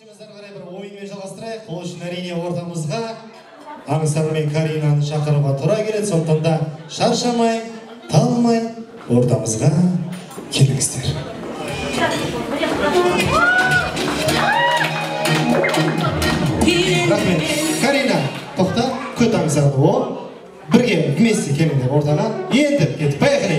Кешімізден қарай бір ойынмен жалғастырайық. Ол үшін әрине ортамызға Аңсар мен Каринаны шақыруға тура келеді. Сондықтан да шаршамай, талмай ортамызға келіңіздер. Рахмет. Карина, тоқта, көт Аңсарды о. Бірге вместе келіңдер ортаға. Енді кетіп, поехали.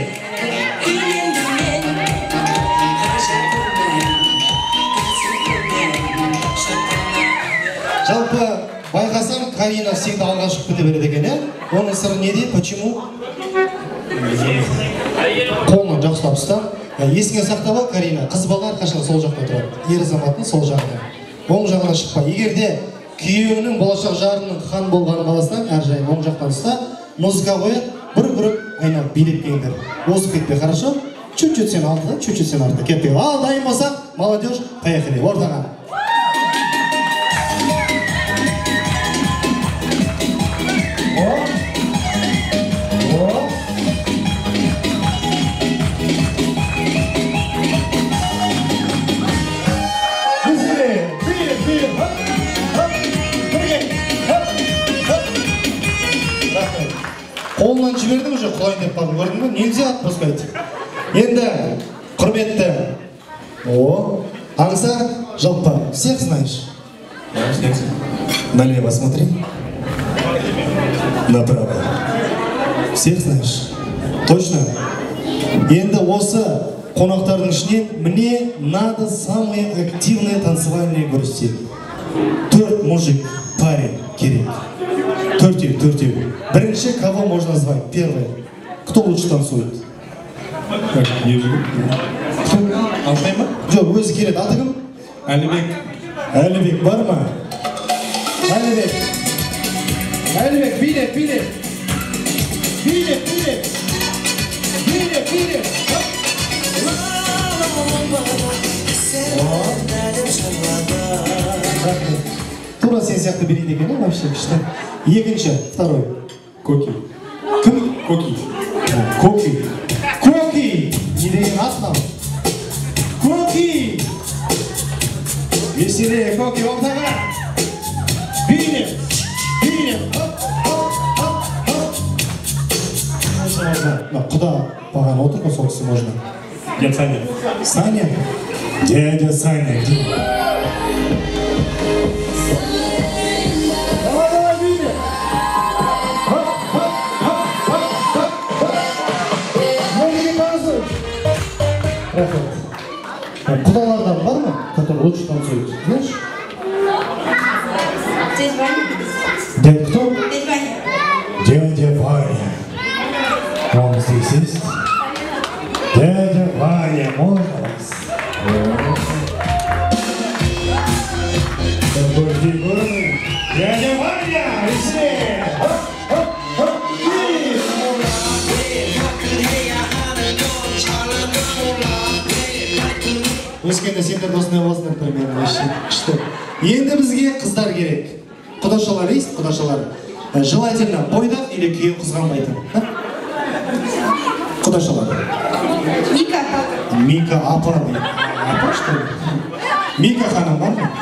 Жалпы байқасам, Карина всегда алға шығып кете береді екен, е? Оның сыры неде? Почему? Қолынан жақсылап ұста. Есіңе сақтап ал, Карина, қыз бала әрқашан сол жақта тұрады. Ер азаматтың сол жағында. Оң жағына шықпа. Егер де күйеуінің болашақ жарының хан болғанын қаласаң, әржайым оң жақтан ұста, музыка қойып, бір-бір айналып билеп келіңдер. Озып кетпей, хорошо? Чуть-чуть сен алдыда, чуть-чуть сен артта кетпей. Ал, дайын болсақ, молодежь, поехали, ортаға. Қолынан жібердің уже құлайын деп қалдым, көрдің бе? Нельзя отпускать. Енді, құрметті. Аңсар, жалпы, всех знаешь? Налево смотри. Направо. Всех знаешь? Точно? Енді осы қонақтардың ішінен мне надо самые активные танцевальные көрсетеді. 4 мужик, парень керек. Төртеу. Бірінші, кого можно звать? Первый. Кто лучше танцует? Как, ежик? Кто? Алтай ма? Жоқ, өзі келеді. Аты кім? Әлібек. Әлібек бар ма? Әлібек, билеп. Тура сен сияқты билейді екен, вообще күшті. Екінші, второй. Коки. Кім? Коки. Коки. Не деген ат мынау? Коки. Веселее, Коки, ортаға. Билеп. Құда баған отыр ма, сол кісі можно? Дядя Саня. Саня? Дядя Саня. Давай, билеп. Құдалардан бар ма, который лучше танцует, знаешь? Дядя Ваня. Дядя кто? Дядя Ваня. Дядя Ваня. Он здесь есть? Дядя Ваня, можно вас? Такой фигурный. Дядя Ваня, веселее! Өскенде сендер досына болсыңдар примерно вообще күшті. Енді бізге қыздар керек. Құдашалар есть, құдашалар. Желательно бойдақ или күйеу қызғанбайтын. Құдашалар. Мика апа. Апа что ли? Мика ханым бар ма?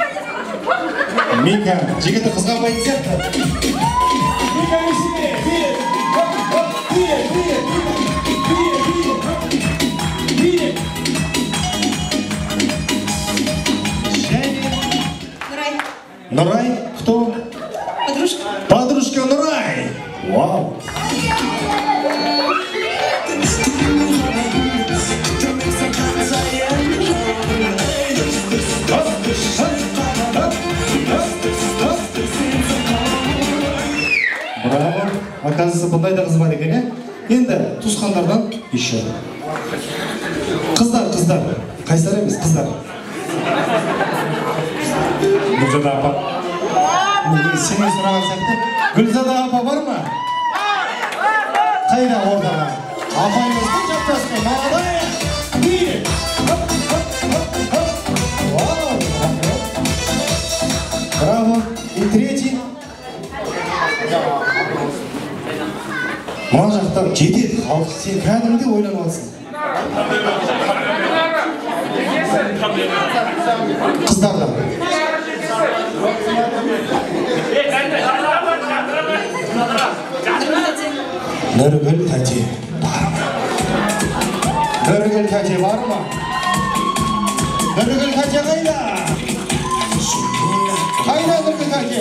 Мика жігіті қызғанбайтын сияқты. Мика веселее, билет. Нурай, кто? Подружка. Подружка Нурай. Вау. Браво. Оказывается, бұндай да қыз бар екен, е? Енді туысқандардан еще. Қыздар. Қайсар емес, қыздар. Гүлзада апа. Сенен сұраған сияқты. Гүлзада апа бар ма? Қайда ордаға? Апайымызды жаптасқа, молодая! Билет! Вау! Браво! И третий. Мына жақтан жетеді. Халық сен кәдімгідей ойланып алсың. Қыздардан. Нұргүл тәте бар ма? Нұргүл тәте бар ма? Нұргүл тәте қайда? Қайда Нұргүл тәте?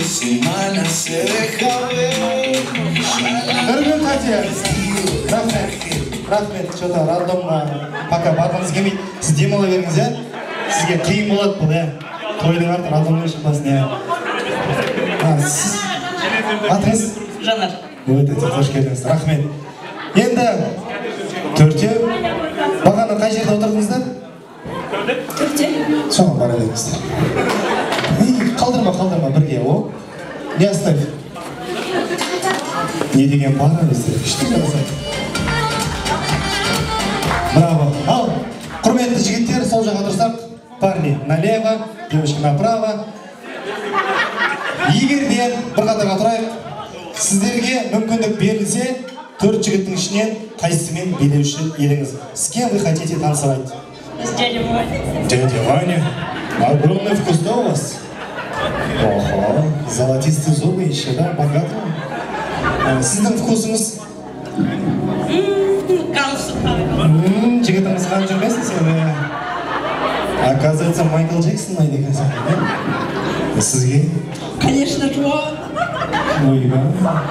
Нұргүл тәте. Рахмет, что-то рандомға пока барғыңыз келмейді. Сіз демала беріңіз, ә? Сізге қиын болады бұл, ә? Тойдың арты рандомға шықпасын, ә? Сіз атыңыз? Жанар. Өте қош келдіңіз, рахмет. Енді төртеу. Бағана қай жерде отырдыңыздар? Төртеу. Соған бара беріңіздер. Қалдырма, бірге, о? Не оставь? Не деген бара біздер? Күшті қаласай. Браво. Ал, құрметті жігіттер, сол жаққа тұрсақ, парни налево, девушки направо. Егерден бір қатарға тұрайық, сіздерге мүмкіндік берілсе, 4 жігіттің ішінен қайсымен билеуші едіңіз? С кем вы хотите танцевать? С дядей Ваней. Дядя Ваня, огромный вкус-то у вас. Ого, золотистые зубы еще, да, богатые. Сіздің вкусыңыз? Жігітіңіз қан жүрмесін сен? Оказывается, Майкл Джексон айды екенсің. Сізге? Конечно, жуан. Ойба.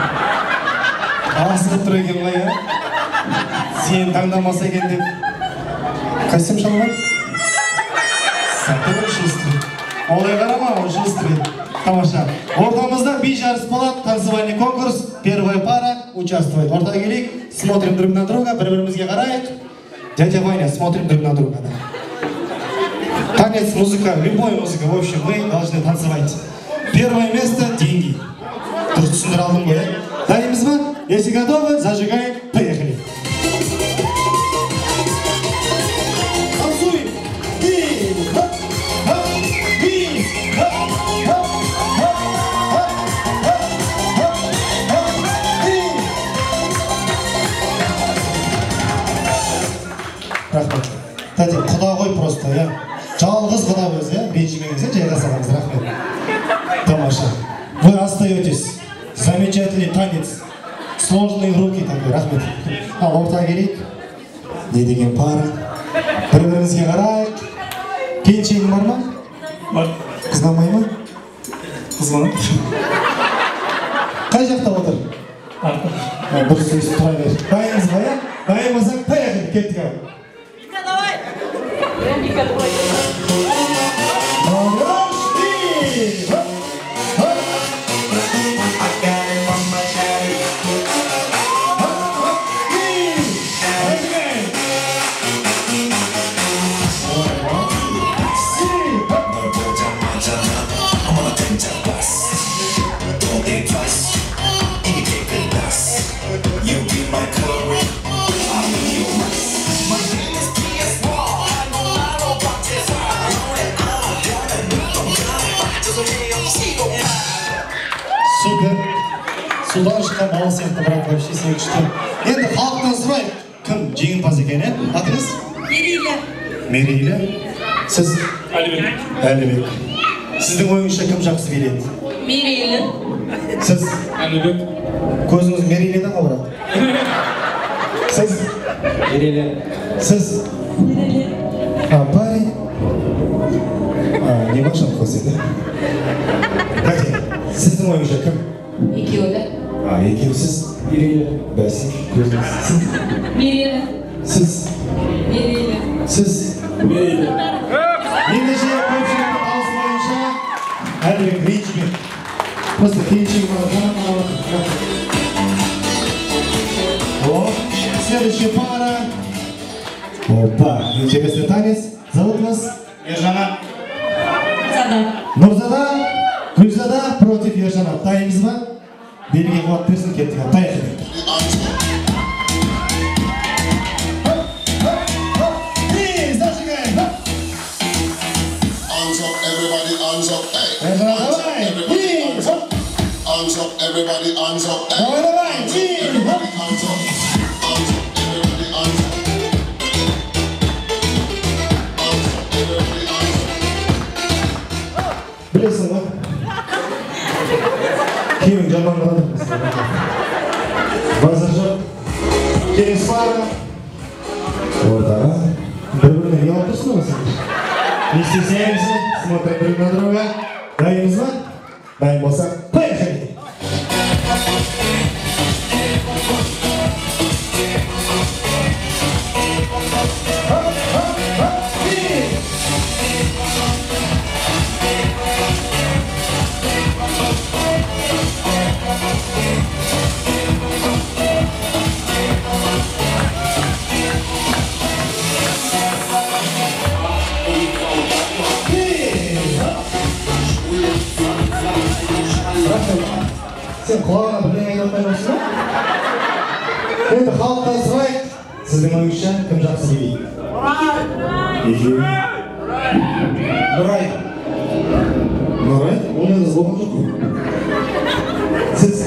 Асылып тұр екен ғой, ә? Сен таңдамаса екен деп. Костюм шалған? Сәті бір шылыстыры. Олай қарама, ол шылыстыры. Тамаша. Ортамызда би жарыс болады, танцевальный конкурс. Первая пара участвует. Ортаға келейік, смотрим друг на друга, бір-бірімізге қарайық. Дядя Ваня, смотрим друг на друга. Танец, музыка, любой музыка, в общем, вы должны танцевать. Первое место – деньги. Дұрыс түсіндіре алдым ғой, ә? Дайынбыз ба? Если готовы, зажигаем, поехали. Танцуем. Рахмет. Тәте, құда ғой просто, я. Жалғыз құда өзі, я. Ренжімеңіз, жайғасағаңыз, рахмет. Тамаша. Вы остаетесь. Замечательный танец. Сложные руки такой, рахмет. Ал, ортаға келейік. Не деген пара. Бір-бірімізге қарайық. Келіншегің бар ма? Бар. Қызғанмай ма? Қызғанады. Қай жақта отыр? Бір сөз тұра бер. Дайынбыз ба, я? Дайын болсақ, поехали, кеттік ау. Давай. Ника, давай. Супер. Судан шыққан балы сияқты, брат, вообще сен күшті. Енді халықтан сұрайық, кім жеңімпаз екен, ә? Атыңыз? Мерейлі. Мерейлі. Сіз? Әлібек. Әлібек. Сіздің ойыңызша кім жақсы биледі? Мерейлі. Сіз? Әлібек. Көзіңіз Мерейліден ғой, брат. Сіз? Мерейлі. Сіз? Мерейлі. Парень? Не ваша көзі, Кәте, сіздің ойыңызша кім? Екеуі да. Екеу сіз? Мерейлі. Бәсі, көзіңіз. Сіз? Мерейлі. Сіз? Мерейлі. Сіз? Мерейлі. Ендеше көпшіліктің дауысы бойынша Әлібек ренжіген. Просто келіншегі следующая пара. Опа, интересный танец. Зовут вас? Ержана. Нұрзада, Гүлзада против Ержана. Дайынбыз ба? Белге қуат берсін, кеттік. Поехали. Everybody hands up. Давай, давай, Everybody hands up. Hands up. Everybody hands up. Hands up. Everybody hands up. Білесің ба? Күйеуің жаман қалады. Базар жоқ. Келесі пара. Ортаға. Бір-біріне не алып тұрсың ба сен? Не істесеңіз, смотрим друг на друга. Дайынбыз ба? Дайын болсақ, поехали! Sen kulağına birine yapmayı olsun mu? Енді халыққа сұрайық, сіздің ойыңызша кім жақсы билейді? Екеуі. Нұрай. Нұрай? Ол не қыз болған жоқ қой? Сіз?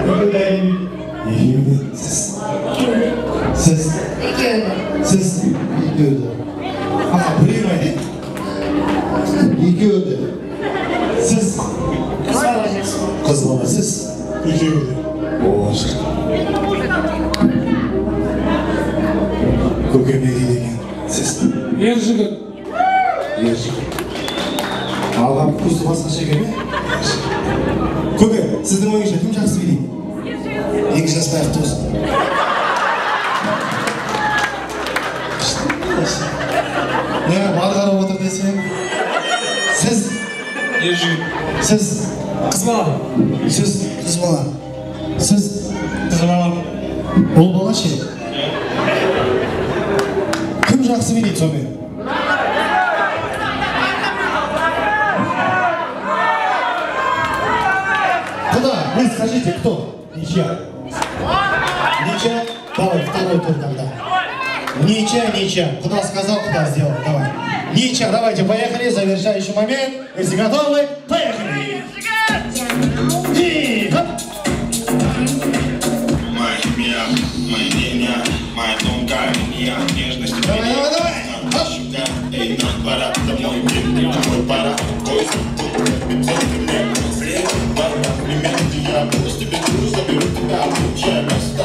Екеуі. Сіз? Сіз? Екеуі. Сіз? Екеуі. Аха, біреу айтайын. Екеуі. Сіз? Қыз бала жасын. Қыз бала, сіз? Екеуі. О, шық. Көкем не дейді екен? Сіз? Ер жігіт. Ер жігіт. Алған көзі басқаша екен ме? Көке, сіздің ойыңызша кім жақсы билейді? Екі жаста аяқты болсын. Не, бар қарап отыр десең? Сіз? Ер жігіт. Сіз? Қыз бала. Сіз? Қыз бала. Сіз? Қыз бала. Ол бала ше? Кім жақсы билейді сонымен? Куда? Вы скажите, кто? Ничья. Ничья? Давай, второй тур тогда. Ничья, ничья. Куда сказал, куда сделал. Давай. Ничья, давайте, поехали. Завершающий момент. Если готовы, поехали. И хоп. Моя семья, моя линия, моя тонкая линия нежности. Давай, давай, давай. Хоп. Эй, нам пора домой, домой пора. Я просто бегу, заберу тебя, лучшее место.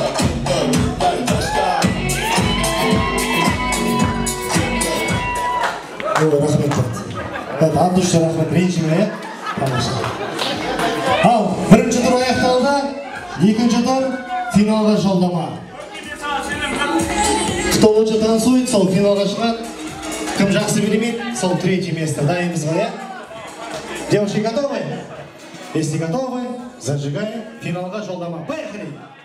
Ой, рахмет. Evet, от души рахмет. Ренжіме, тамаша. Ал, бірінші тур аяқталды. Екінші тур финалға жолдама. Кто лучше танцует, сол финалға шығады. Кім жақсы билемейді, сол третье место. Дайынбыз ба, я? Девушки готовы? Если готовы, зажигаем. Финалға жолдама. Поехали!